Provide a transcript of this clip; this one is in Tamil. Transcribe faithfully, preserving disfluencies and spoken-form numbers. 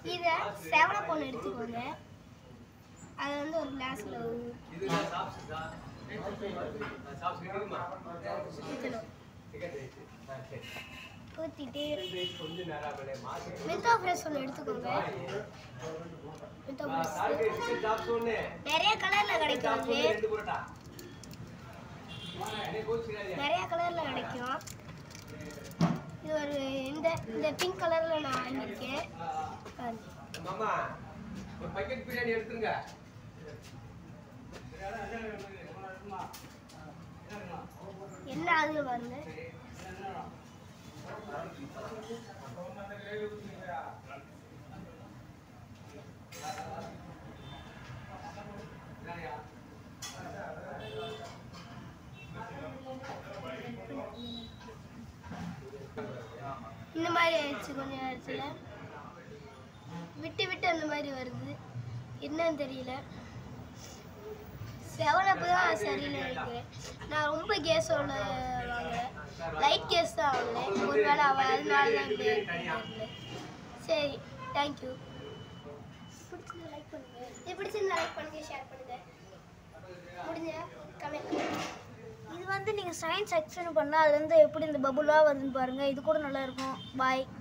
இதை செவன் பொண்ணு எடுத்துக்கோங்க. அதை வந்து ஒரு கிளாஸில் ஊற்றிட்டு மின்டோ ஃப்ரெஷ் ஒன்று எடுத்துக்கோங்க. மின்டோ ஃப்ரெஷ் நிறைய கலரில் கிடைக்கும். நிறைய கலரில் கிடைக்கும். இது ஒரு இந்த இந்த பிங்க் கலரில் நான் வாங்கியிருக்கேன். என்ன ஆகுது பாருங்க. இந்த மாதிரி ஆயிடுச்சு. கொஞ்ச நேரத்தில் விட்டு விட்டு அந்த மாதிரி வருது. என்னன்னு தெரியல. செவன் அப்பு தான் சரின்னு நினைக்கிறேன். நான் ரொம்ப கேஸ் உள்ள வாங்குறேன். லைட் கேஸ் தான் வாங்கினேன். ஒரு வேளை அவள் அதனால தான் இப்படி தெரியல. சரி, தேங்க்யூ. பிடிச்சிருந்தா லைக் பண்ணுங்க. இது பிடிச்சிருந்தா லைக் பண்ணுங்க, ஷேர் பண்ணுங்க. முடிஞ்ச கமெண்ட் பண்ணுங்க. இது வந்து நீங்கள் சயின்ஸ் செக்ஷன் பண்ணால் அது வந்து எப்படி இந்த பபுளாக வருதுன்னு பாருங்கள். இது கூட நல்லா இருக்கும். பாய்.